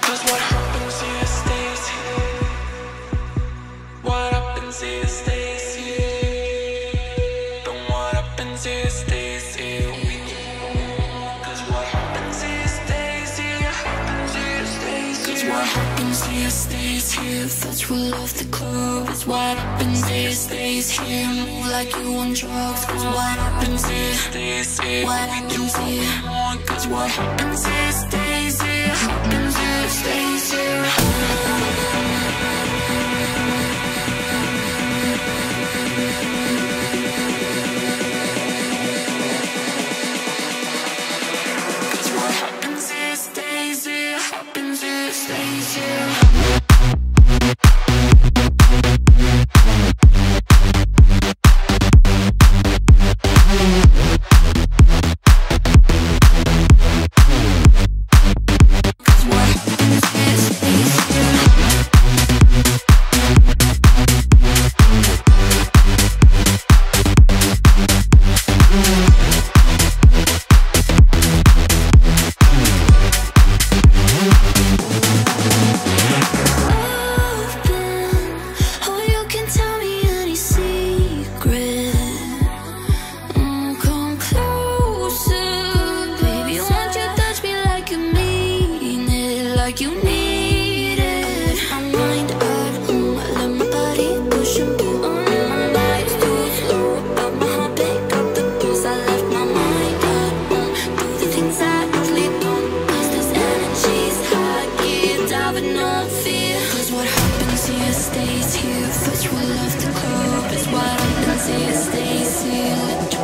Cause what happens here stays here. What happens here stays here. Then what happens here stays here. Cause what happens here stays here. Happens here stays here. Cause what happens here stays here. That's what love the club. It's what happens here stays here. Move like you on drugs. Cause what happens here stays here. What happens here. Cause what happens here stays here. Happens here stays here. Cause what happens here stays here. Happens here stays here. Like you need it. I mind out, I let my body push and pull. My life's too slow, but my heart pick up the blues. I left my mind out, do the things I usually don't. Cause this energy's high, get down with no fear. Cause what happens here stays here. First we love the club, it's what happens here stays here.